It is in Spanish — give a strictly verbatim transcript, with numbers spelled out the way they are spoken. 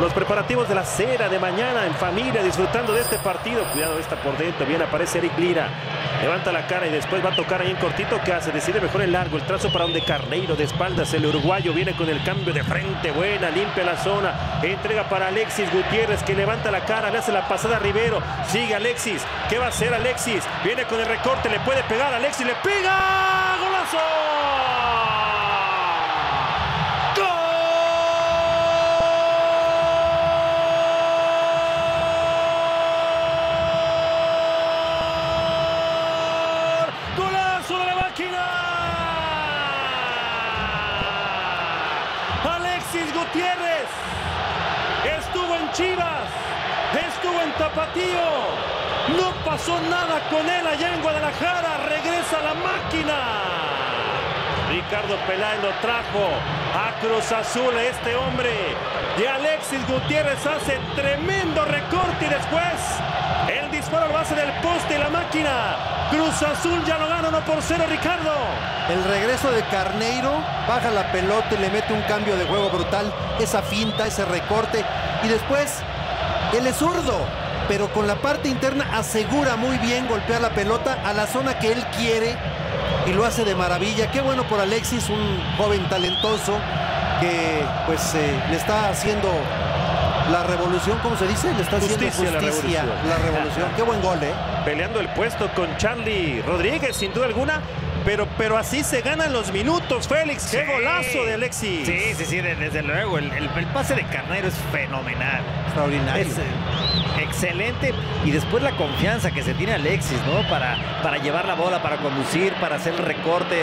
Con los preparativos de la cena de mañana en familia, disfrutando de este partido. Cuidado, esta por dentro. Bien, aparece Eric Lira. Levanta la cara y después va a tocar ahí en cortito. ¿Qué hace? Decide mejor el largo. El trazo para donde Carneiro de espaldas. El uruguayo viene con el cambio de frente. Buena, limpia la zona. Entrega para Alexis Gutiérrez, que levanta la cara. Le hace la pasada a Rivero. Sigue Alexis. ¿Qué va a hacer Alexis? Viene con el recorte. Le puede pegar. Alexis le pega. ¡Golazo! Alexis Gutiérrez estuvo en Chivas, estuvo en Tapatío, no pasó nada con él allá en Guadalajara, regresa a la máquina. Ricardo Peláez lo trajo a Cruz Azul, este hombre, y Alexis Gutiérrez hace tremendo recorte y después el disparo lo hace del poste y la máquina. Cruz Azul ya lo gana uno por cero, Ricardo. El regreso de Carneiro, baja la pelota y le mete un cambio de juego brutal. Esa finta, ese recorte. Y después, él es zurdo, pero con la parte interna asegura muy bien golpear la pelota a la zona que él quiere. Y lo hace de maravilla. Qué bueno por Alexis, un joven talentoso que pues eh, le está haciendo la revolución, ¿cómo se dice? Le está haciendo Justicia, justicia la revolución. la revolución. Qué buen gol, ¿eh? Peleando el puesto con Charlie Rodríguez, sin duda alguna. Pero, pero así se ganan los minutos, Félix. ¡Qué Sí. golazo de Alexis! Sí, sí, sí, desde luego. El, el, el pase de Carneiro es fenomenal. Extraordinario. Es eh, excelente. Y después la confianza que se tiene Alexis, ¿no? Para, para llevar la bola, para conducir, para hacer el recorte.